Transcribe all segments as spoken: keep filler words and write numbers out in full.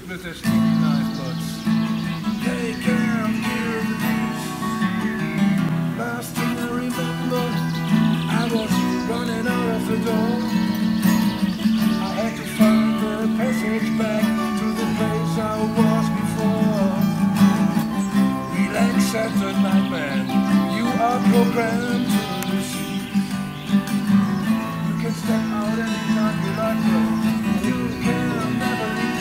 British knife, but they can't kill the beast. Last thing I remember, I was running out of the door. I had to find the passage back to the place I was before. Relax, Saturday night man, you are programmed to receive. You can step out anytime you like, but you can never leave.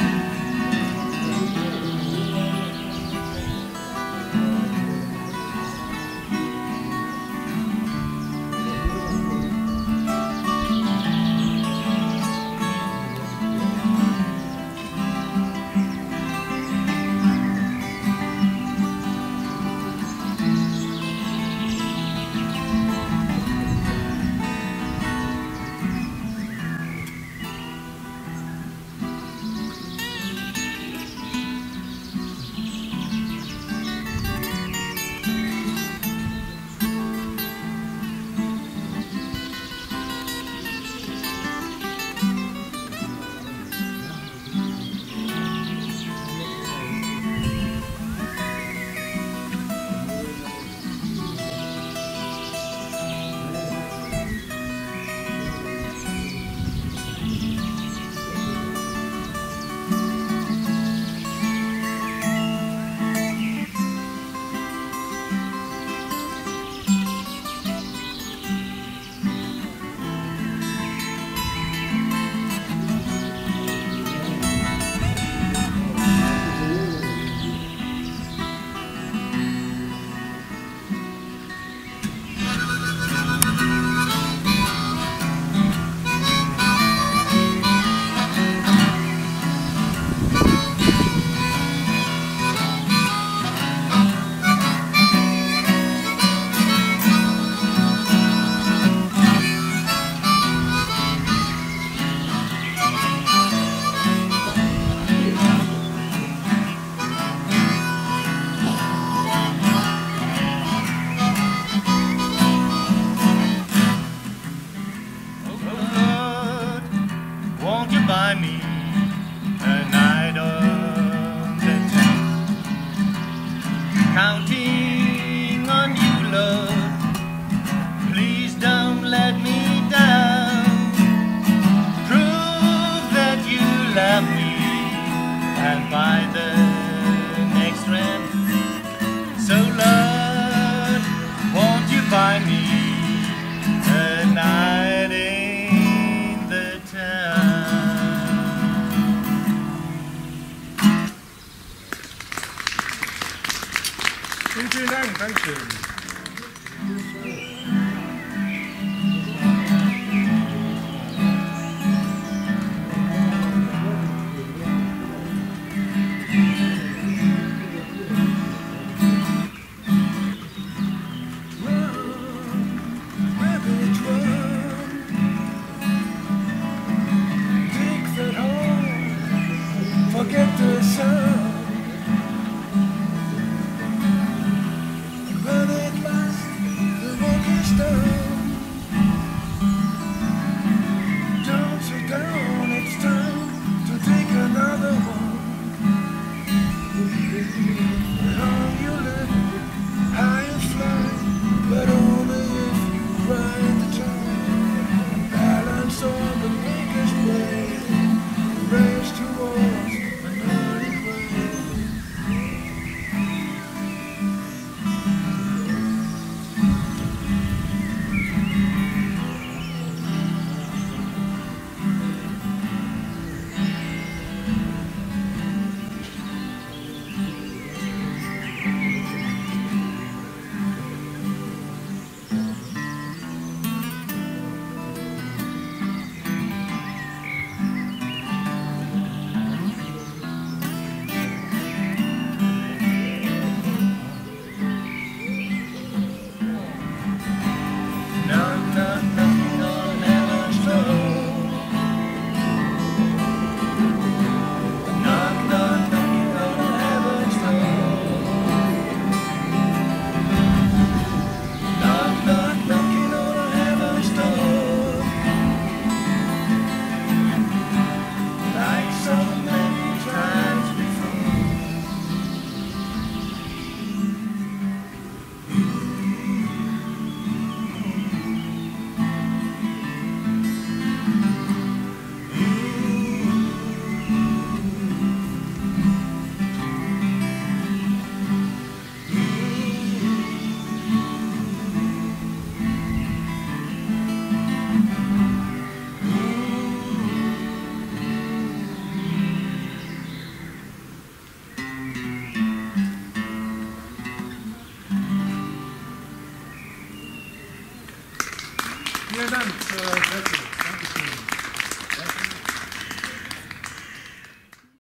Buy me a night on the town, counting on you, love. Please don't let me down. Prove that you love me and buy the next rent. So Lord, won't you buy me a night in the town? Vielen Dank, Dankeschön. Forget the sound. When at last the Vielen Dank für das Dankeschön.